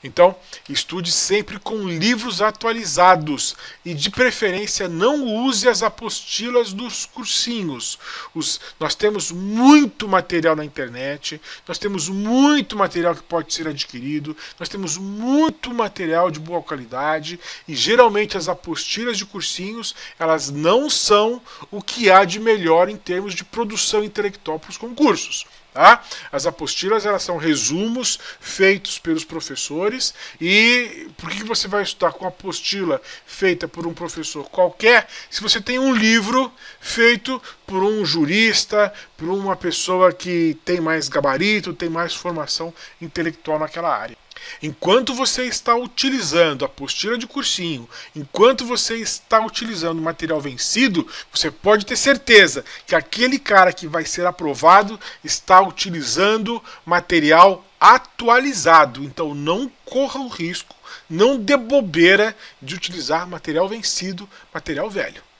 Então, estude sempre com livros atualizados e, de preferência, não use as apostilas dos cursinhos. Nós temos muito material na internet, nós temos muito material que pode ser adquirido, nós temos muito material de boa qualidade e, geralmente, as apostilas de cursinhos, elas não são o que há de melhor em termos de produção intelectual para os concursos. Tá? As apostilas, elas são resumos feitos pelos professores. E por que você vai estudar com a apostila feita por um professor qualquer se você tem um livro feito por um jurista, por uma pessoa que tem mais gabarito, tem mais formação intelectual naquela área? Enquanto você está utilizando a apostila de cursinho, enquanto você está utilizando material vencido, você pode ter certeza que aquele cara que vai ser aprovado está utilizando material atualizado. Então não corra o risco, não dê bobeira de utilizar material vencido, material velho.